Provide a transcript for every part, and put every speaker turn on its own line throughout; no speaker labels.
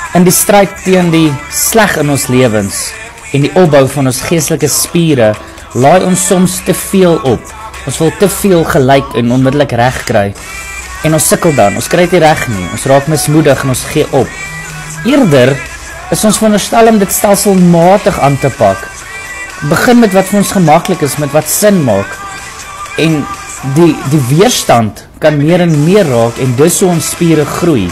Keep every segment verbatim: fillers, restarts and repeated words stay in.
In die stryd teen die sleg in ons lewens en die opbou van ons geestelike spiere, laai ons soms te veel op. Ons wil te veel gelyk en onmiddellik reg kry. En ons sukkel dan, ons kry dit nie reg nie. Ons raak mismoedig en ons gee op. Eerder is ons veronderstel om dit stelselmatig aan te pak. Begin met wat vir ons gemaklik is, met wat sin maak. En die, die weerstand kan meer en meer raak en dus so ons spiere groei.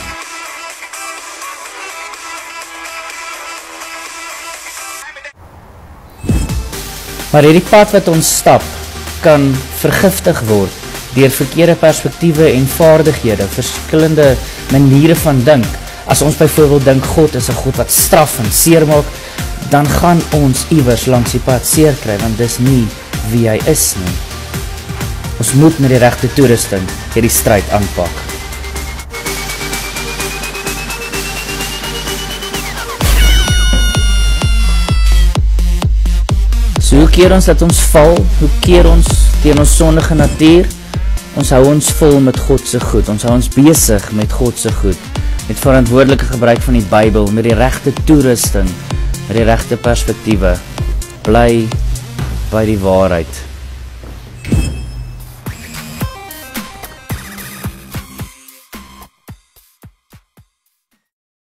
Maar hierdie pad wat ons stap, kan vergiftig word deur verkeerde perspektiewe en vaardighede, verskillende maniere van dink. As ons byvoorbeeld dink God is 'n God wat straf en seer maak, dan gaan ons iewers langs die pad seer kry, want dis nie wie hy is nie. Ons moet met die regte toerusting hierdie stryd aanpak. So hoe keer ons dat ons val? Hoe keer ons teen ons sondige natuur? Ons hou ons vol met God se goed. Ons hou ons besig met God se goed. Met verantwoordelike gebruik van die Bybel, met die regte toerusting, met die regte perspektiewe. Bly by die waarheid.